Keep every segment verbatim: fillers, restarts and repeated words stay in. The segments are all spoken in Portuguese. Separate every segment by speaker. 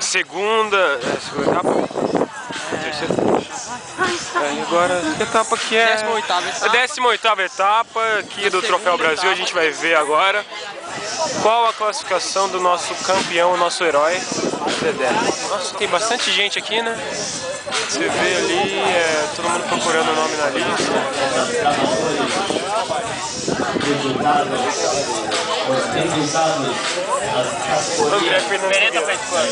Speaker 1: segunda, é, segunda etapa? É. Terceira. É, e agora a etapa que é
Speaker 2: décima oitava etapa.
Speaker 1: a décima oitava etapa aqui do Troféu Brasil. A gente vai ver agora qual a classificação do nosso campeão, o nosso herói, Dedé. Nossa, tem bastante gente aqui, né? Você vê ali, é, todo mundo procurando o nome na lista. André Fernandes.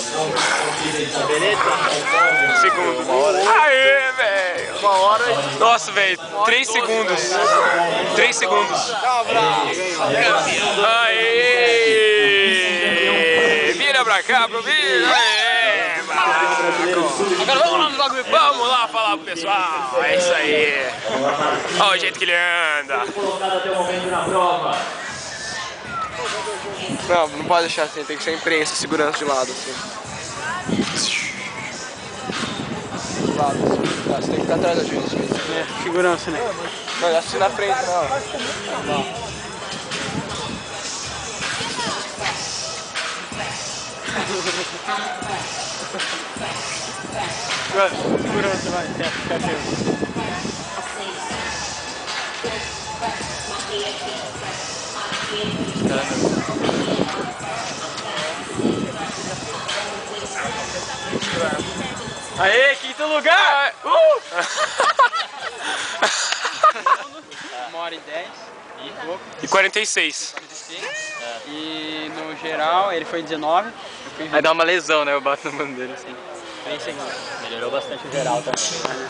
Speaker 1: Segundo. Aê, velho! Uma hora. Nossa, velho, três segundos. Três segundos. Aê! Vira pra cá pro vídeo. Aê! Agora vamos lá no bagulho. Vamos lá falar pro pessoal. É isso aí. Olha o jeito que ele anda.
Speaker 2: Não, não pode deixar assim, tem que ser imprensa, segurança de lado assim. De lado, assim. Você tem que ficar atrás da gente.
Speaker 3: É, segurança, né?
Speaker 2: Não, assim na frente, não. Não.
Speaker 3: Vai, segurança, vai, fica atento. Aê, quinto lugar! Uh! Uma hora e dez e pouco.
Speaker 1: E quarenta e seis.
Speaker 3: E no geral ele foi dezenove.
Speaker 2: Aí dá uma lesão, né? Eu bato no mano dele assim.
Speaker 3: três segundos.
Speaker 4: Melhorou bastante o geral também.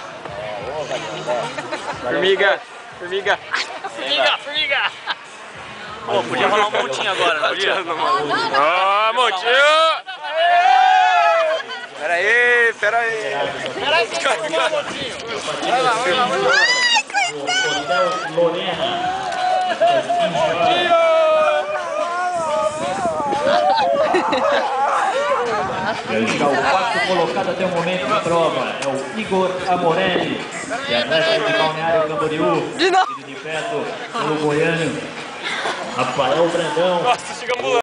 Speaker 3: Formiga! Formiga!
Speaker 4: Formiga, formiga! Pô, podia rolar um montinho agora, não podia?
Speaker 1: Ah, montinho!
Speaker 2: Pera aí, pera aí.
Speaker 4: Pera aí, que vai rolar um montinho.
Speaker 2: Vai lá, vai lá, vai lá.
Speaker 5: Ele é o quarto colocado até o momento da prova, é o Igor Amorelli, que é atleta de Balneário Camboriú, de perto pelo goiano Rafael Brandão.
Speaker 1: Nossa, chegamos lá.